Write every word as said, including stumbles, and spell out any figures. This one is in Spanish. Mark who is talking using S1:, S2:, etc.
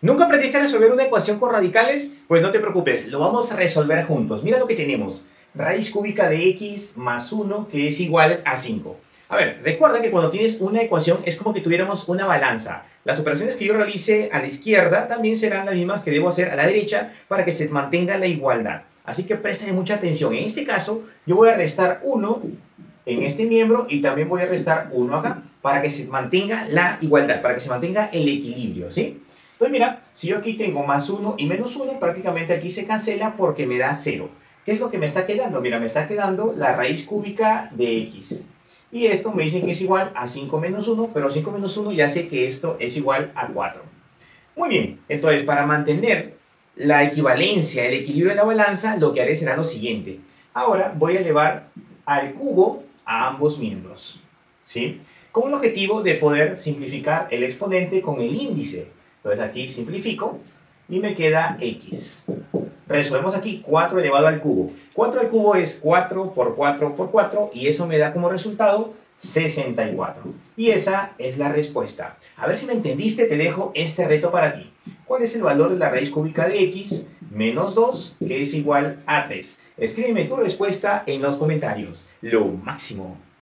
S1: ¿Nunca aprendiste a resolver una ecuación con radicales? Pues no te preocupes, lo vamos a resolver juntos. Mira lo que tenemos. Raíz cúbica de x más uno, que es igual a cinco. A ver, recuerda que cuando tienes una ecuación es como que tuviéramos una balanza. Las operaciones que yo realice a la izquierda también serán las mismas que debo hacer a la derecha para que se mantenga la igualdad. Así que préstame mucha atención. En este caso, yo voy a restar uno en este miembro y también voy a restar uno acá para que se mantenga la igualdad, para que se mantenga el equilibrio, ¿sí? Entonces mira, si yo aquí tengo más uno y menos uno, prácticamente aquí se cancela porque me da cero. ¿Qué es lo que me está quedando? Mira, me está quedando la raíz cúbica de x. Y esto me dicen que es igual a cinco menos uno, pero cinco menos uno ya sé que esto es igual a cuatro. Muy bien, entonces para mantener la equivalencia, el equilibrio de la balanza, lo que haré será lo siguiente. Ahora voy a elevar al cubo a ambos miembros, ¿sí? Con el objetivo de poder simplificar el exponente con el índice. Entonces aquí simplifico y me queda x. Resolvemos aquí cuatro elevado al cubo. cuatro al cubo es cuatro por cuatro por cuatro y eso me da como resultado sesenta y cuatro. Y esa es la respuesta. A ver si me entendiste, te dejo este reto para ti. ¿Cuál es el valor de la raíz cúbica de x menos dos, que es igual a tres? Escríbeme tu respuesta en los comentarios. Lo máximo.